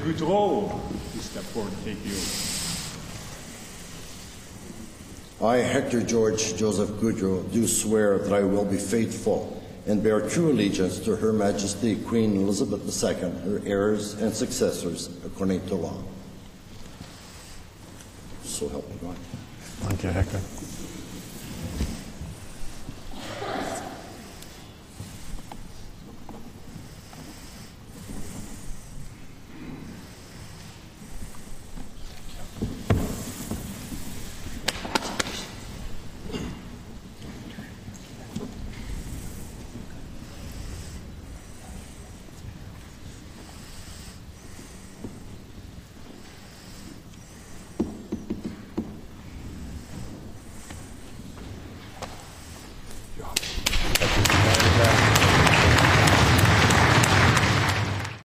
Goudreau, please step forward to take the oath. I, Hector George Joseph Goudreau, do swear that I will be faithful and bear true allegiance to Her Majesty Queen Elizabeth II, her heirs and successors, according to law. So help me God. Thank you, Hector.